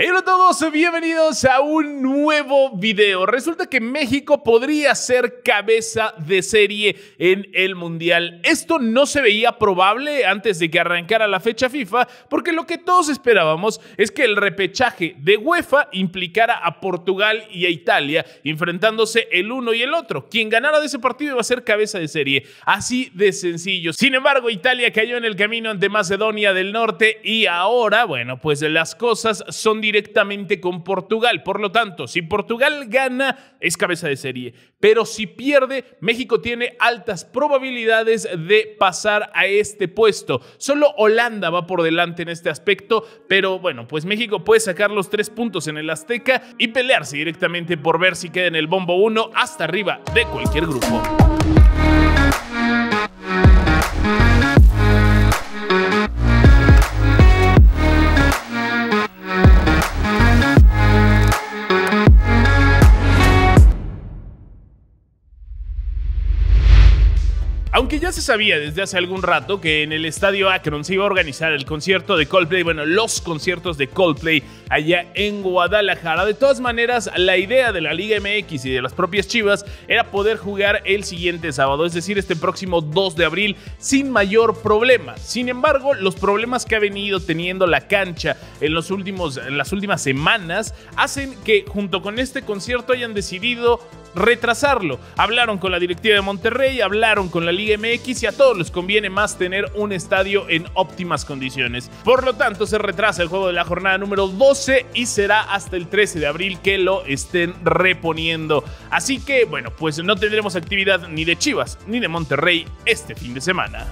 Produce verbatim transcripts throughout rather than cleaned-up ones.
Hey, hola a todos, bienvenidos a un nuevo video. Resulta que México podría ser cabeza de serie en el Mundial. Esto no se veía probable antes de que arrancara la fecha FIFA, porque lo que todos esperábamos es que el repechaje de UEFA implicara a Portugal y a Italia, enfrentándose el uno y el otro. Quien ganara de ese partido iba a ser cabeza de serie. Así de sencillo. Sin embargo, Italia cayó en el camino ante Macedonia del Norte y ahora, bueno, pues las cosas son directamente con Portugal. Por lo tanto, si Portugal gana, es cabeza de serie. Pero si pierde, México tiene altas probabilidades de pasar a este puesto. Solo Holanda va por delante en este aspecto, pero bueno, pues México puede sacar los tres puntos en el Azteca y pelearse directamente por ver si queda en el bombo uno hasta arriba de cualquier grupo. Aunque ya se sabía desde hace algún rato que en el Estadio Akron se iba a organizar el concierto de Coldplay, bueno, los conciertos de Coldplay allá en Guadalajara, de todas maneras, la idea de la Liga M X y de las propias Chivas era poder jugar el siguiente sábado, es decir, este próximo dos de abril, sin mayor problema. Sin embargo, los problemas que ha venido teniendo la cancha en, los últimos, en las últimas semanas hacen que junto con este concierto hayan decidido retrasarlo. Hablaron con la directiva de Monterrey, hablaron con la Liga M X y a todos les conviene más tener un estadio en óptimas condiciones. Por lo tanto, se retrasa el juego de la jornada número doce y será hasta el trece de abril que lo estén reponiendo. Así que, bueno, pues no tendremos actividad ni de Chivas ni de Monterrey este fin de semana.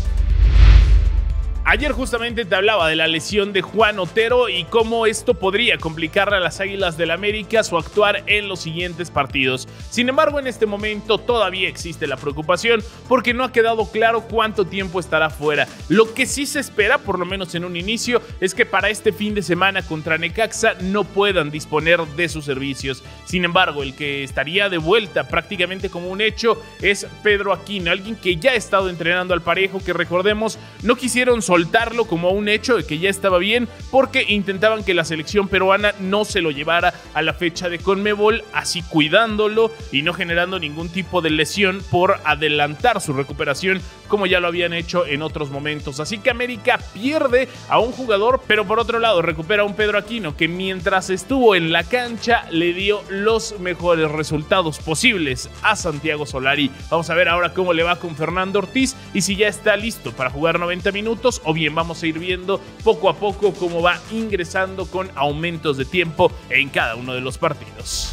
Ayer justamente te hablaba de la lesión de Juan Otero y cómo esto podría complicarle a las Águilas del América su actuar en los siguientes partidos. Sin embargo, en este momento todavía existe la preocupación porque no ha quedado claro cuánto tiempo estará fuera. Lo que sí se espera, por lo menos en un inicio, es que para este fin de semana contra Necaxa no puedan disponer de sus servicios. Sin embargo, el que estaría de vuelta prácticamente como un hecho es Pedro Aquino, alguien que ya ha estado entrenando al parejo, que recordemos no quisieron soltar soltarlo como un hecho de que ya estaba bien porque intentaban que la selección peruana no se lo llevara a la fecha de Conmebol, así cuidándolo y no generando ningún tipo de lesión por adelantar su recuperación como ya lo habían hecho en otros momentos. Así que América pierde a un jugador, pero por otro lado recupera a un Pedro Aquino que mientras estuvo en la cancha le dio los mejores resultados posibles a Santiago Solari. Vamos a ver ahora cómo le va con Fernando Ortiz y si ya está listo para jugar noventa minutos o bien vamos a ir viendo poco a poco cómo va ingresando con aumentos de tiempo en cada uno de los partidos.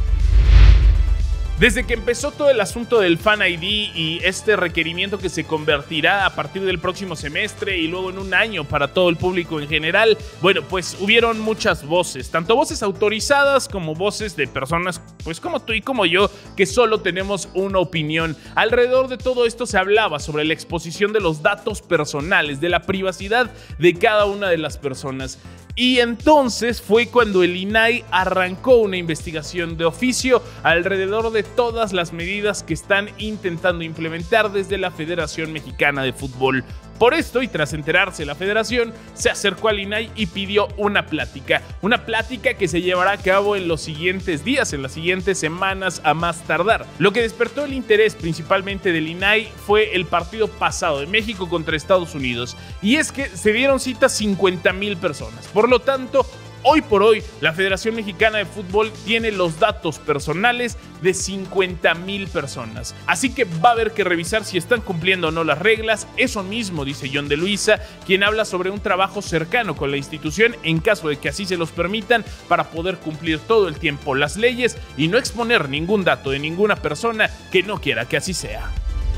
Desde que empezó todo el asunto del Fan I D y este requerimiento que se convertirá a partir del próximo semestre y luego en un año para todo el público en general, bueno, pues hubieron muchas voces, tanto voces autorizadas como voces de personas pues como tú y como yo, que solo tenemos una opinión. Alrededor de todo esto se hablaba sobre la exposición de los datos personales, de la privacidad de cada una de las personas. Y entonces fue cuando el I N A I arrancó una investigación de oficio alrededor de todas las medidas que están intentando implementar desde la Federación Mexicana de Fútbol. Por esto, y tras enterarse la federación, se acercó al I N A I y pidió una plática. Una plática que se llevará a cabo en los siguientes días, en las siguientes semanas a más tardar. Lo que despertó el interés principalmente del I N A I fue el partido pasado de México contra Estados Unidos. Y es que se dieron cita cincuenta mil personas. Por lo tanto, hoy por hoy, la Federación Mexicana de Fútbol tiene los datos personales de cincuenta mil personas. Así que va a haber que revisar si están cumpliendo o no las reglas. Eso mismo dice John de Luisa, quien habla sobre un trabajo cercano con la institución en caso de que así se los permitan para poder cumplir todo el tiempo las leyes y no exponer ningún dato de ninguna persona que no quiera que así sea.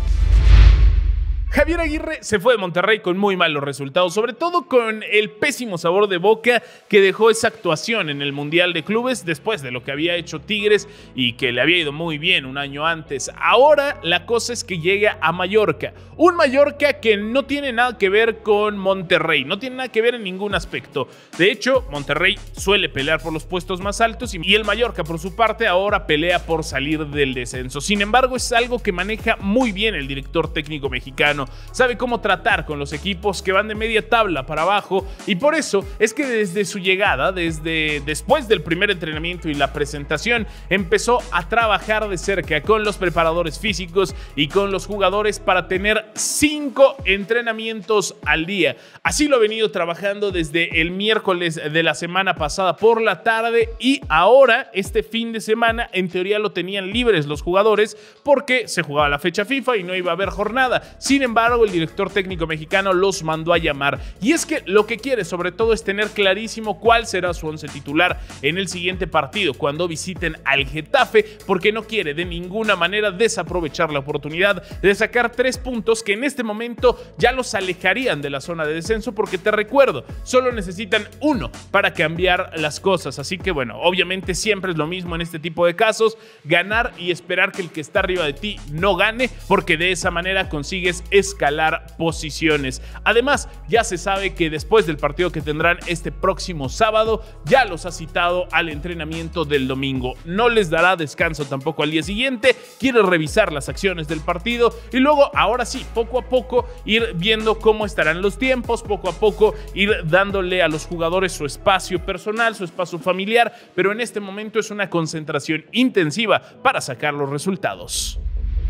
Javier Aguirre se fue de Monterrey con muy malos resultados, sobre todo con el pésimo sabor de boca que dejó esa actuación en el Mundial de Clubes después de lo que había hecho Tigres y que le había ido muy bien un año antes. Ahora la cosa es que llega a Mallorca, un Mallorca que no tiene nada que ver con Monterrey, no tiene nada que ver en ningún aspecto. De hecho, Monterrey suele pelear por los puestos más altos y el Mallorca por su parte ahora pelea por salir del descenso. Sin embargo, es algo que maneja muy bien el director técnico mexicano mexicano, sabe cómo tratar con los equipos que van de media tabla para abajo, y por eso es que desde su llegada, desde después del primer entrenamiento y la presentación, empezó a trabajar de cerca con los preparadores físicos y con los jugadores para tener cinco entrenamientos al día. Así lo ha venido trabajando desde el miércoles de la semana pasada por la tarde, y ahora este fin de semana en teoría lo tenían libres los jugadores porque se jugaba la fecha FIFA y no iba a haber jornada. Sin embargo, el director técnico mexicano los mandó a llamar, y es que lo que quiere sobre todo es tener clarísimo cuál será su once titular en el siguiente partido cuando visiten al Getafe, porque no quiere de ninguna manera desaprovechar la oportunidad de sacar tres puntos que en este momento ya los alejarían de la zona de descenso, porque te recuerdo, solo necesitan uno para cambiar las cosas. Así que bueno, obviamente siempre es lo mismo en este tipo de casos, ganar y esperar que el que está arriba de ti no gane, porque de esa manera consigues escalar posiciones. Además, ya se sabe que después del partido que tendrán este próximo sábado, ya los ha citado al entrenamiento del domingo. No les dará descanso tampoco al día siguiente, quiere revisar las acciones del partido y luego, ahora sí, poco a poco ir viendo cómo estarán los tiempos, poco a poco ir dándole a los jugadores su espacio personal, su espacio familiar, pero en este momento es una concentración intensiva para sacar los resultados.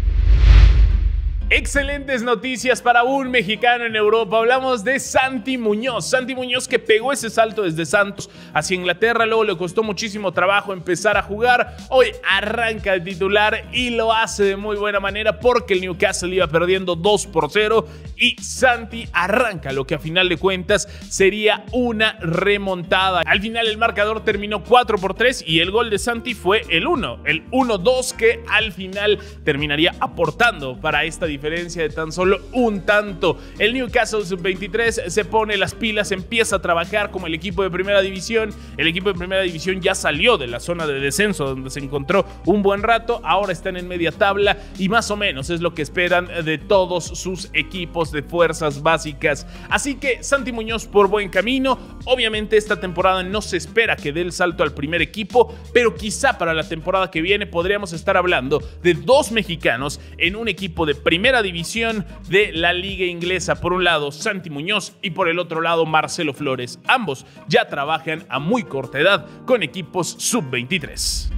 Excelentes noticias para un mexicano en Europa. Hablamos de Santi Muñoz. Santi Muñoz, que pegó ese salto desde Santos hacia Inglaterra, luego le costó muchísimo trabajo empezar a jugar. Hoy arranca el titular y lo hace de muy buena manera porque el Newcastle iba perdiendo dos por cero y Santi arranca lo que a final de cuentas sería una remontada. Al final el marcador terminó cuatro por tres y el gol de Santi fue el uno, el uno dos, que al final terminaría aportando para esta diferencia diferencia de tan solo un tanto. El Newcastle sub veintitrés se pone las pilas, empieza a trabajar como el equipo de primera división. El equipo de primera división ya salió de la zona de descenso donde se encontró un buen rato, ahora están en media tabla y más o menos es lo que esperan de todos sus equipos de fuerzas básicas. Así que Santi Muñoz por buen camino. Obviamente esta temporada no se espera que dé el salto al primer equipo, pero quizá para la temporada que viene podríamos estar hablando de dos mexicanos en un equipo de primera división de la liga inglesa. Por un lado Santi Muñoz y por el otro lado Marcelo Flores. Ambos ya trabajan a muy corta edad con equipos sub veintitrés.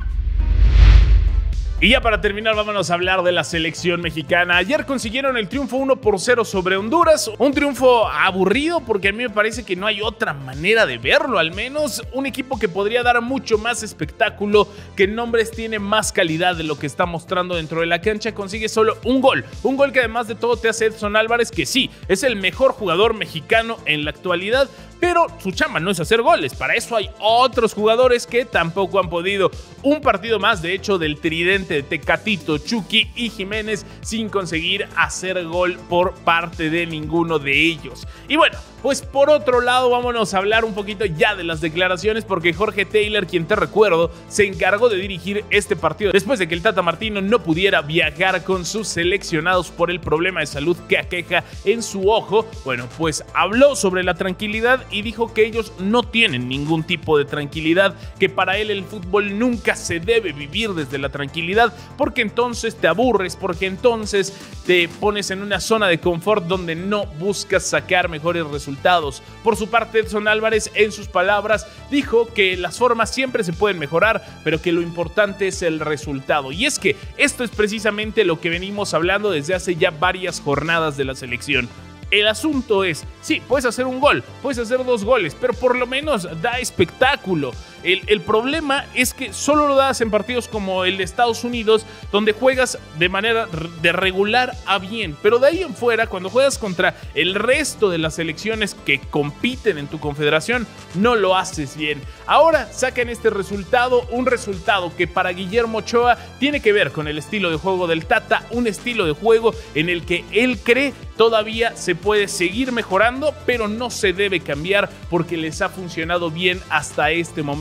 Y ya para terminar, vámonos a hablar de la selección mexicana. Ayer consiguieron el triunfo uno por cero sobre Honduras. Un triunfo aburrido porque a mí me parece que no hay otra manera de verlo, al menos. Un equipo que podría dar mucho más espectáculo, que en nombres tiene más calidad de lo que está mostrando dentro de la cancha. Consigue solo un gol. Un gol que además de todo te hace Edson Álvarez, que sí, es el mejor jugador mexicano en la actualidad, pero su chamba no es hacer goles. Para eso hay otros jugadores que tampoco han podido. Un partido más, de hecho, del tridente de Tecatito, Chucky y Jiménez sin conseguir hacer gol por parte de ninguno de ellos. Y bueno, pues por otro lado, vámonos a hablar un poquito ya de las declaraciones, porque Jorge Taylor, quien te recuerdo, se encargó de dirigir este partido después de que el Tata Martino no pudiera viajar con sus seleccionados por el problema de salud que aqueja en su ojo. Bueno, pues habló sobre la tranquilidad y dijo que ellos no tienen ningún tipo de tranquilidad, que para él el fútbol nunca se debe vivir desde la tranquilidad, porque entonces te aburres, porque entonces te pones en una zona de confort donde no buscas sacar mejores resultados. Por su parte, Edson Álvarez, en sus palabras, dijo que las formas siempre se pueden mejorar, pero que lo importante es el resultado. Y es que esto es precisamente lo que venimos hablando desde hace ya varias jornadas de la selección. El asunto es, sí, puedes hacer un gol, puedes hacer dos goles, pero por lo menos da espectáculo. El, el problema es que solo lo das en partidos como el de Estados Unidos, donde juegas de manera de regular a bien. Pero de ahí en fuera, cuando juegas contra el resto de las selecciones que compiten en tu confederación, no lo haces bien. Ahora sacan este resultado, un resultado que para Guillermo Ochoa tiene que ver con el estilo de juego del Tata, un estilo de juego en el que él cree todavía se puede seguir mejorando, pero no se debe cambiar porque les ha funcionado bien hasta este momento.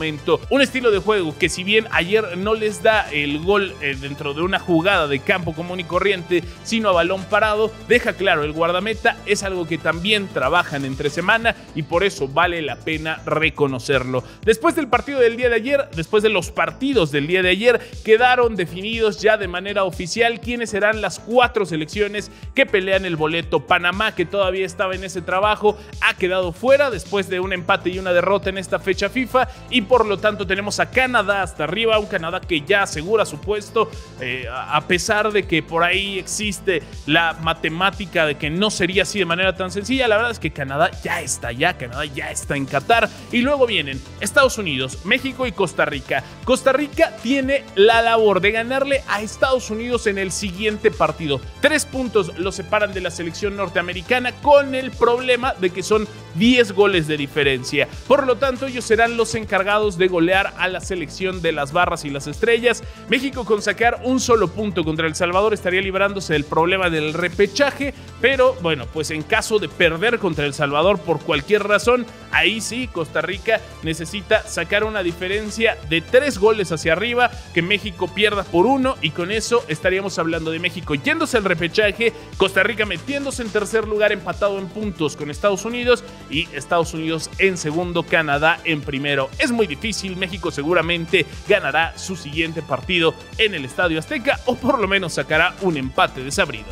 momento. Un estilo de juego que, si bien ayer no les da el gol eh, dentro de una jugada de campo común y corriente, sino a balón parado, deja claro el guardameta, es algo que también trabajan entre semana y por eso vale la pena reconocerlo. Después del partido del día de ayer, después de los partidos del día de ayer, quedaron definidos ya de manera oficial quiénes serán las cuatro selecciones que pelean el boleto. Panamá, que todavía estaba en ese trabajo, ha quedado fuera después de un empate y una derrota en esta fecha FIFA, y por lo tanto tenemos a Canadá hasta arriba, un Canadá que ya asegura su puesto, eh, a pesar de que por ahí existe la matemática de que no sería así de manera tan sencilla. La verdad es que Canadá ya está allá, Canadá ya está en Qatar, y luego vienen Estados Unidos, México y Costa Rica. Costa Rica tiene la labor de ganarle a Estados Unidos en el siguiente partido. Tres puntos lo separan de la selección norteamericana, con el problema de que son diez goles de diferencia. Por lo tanto, ellos serán los encargados de golear a la selección de las barras y las estrellas. México, con sacar un solo punto contra El Salvador, estaría librándose del problema del repechaje, pero bueno, pues en caso de perder contra El Salvador por cualquier razón, ahí sí Costa Rica necesita sacar una diferencia de tres goles hacia arriba, que México pierda por uno, y con eso estaríamos hablando de México yéndose al repechaje, Costa Rica metiéndose en tercer lugar empatado en puntos con Estados Unidos, y Estados Unidos en segundo, Canadá en primero. Es muy difícil, México seguramente ganará su siguiente partido en el Estadio Azteca, o por lo menos sacará un empate desabrido.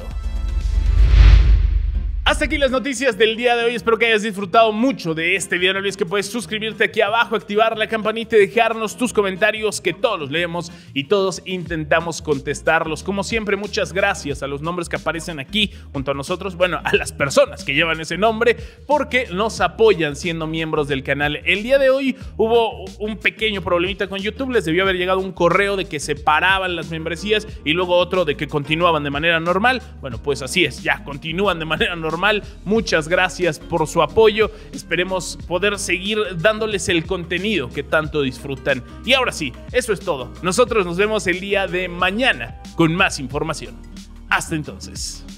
Hasta aquí las noticias del día de hoy. Espero que hayas disfrutado mucho de este video. No olvides que puedes suscribirte aquí abajo, activar la campanita y dejarnos tus comentarios, que todos los leemos y todos intentamos contestarlos. Como siempre, muchas gracias a los nombres que aparecen aquí junto a nosotros, bueno, a las personas que llevan ese nombre, porque nos apoyan siendo miembros del canal. El día de hoy hubo un pequeño problemita con YouTube. Les debió haber llegado un correo de que separaban las membresías y luego otro de que continuaban de manera normal. Bueno, pues así es, ya continúan de manera normal. Muchas gracias por su apoyo. Esperemos poder seguir dándoles el contenido que tanto disfrutan. Y ahora sí, eso es todo. Nosotros nos vemos el día de mañana con más información. Hasta entonces.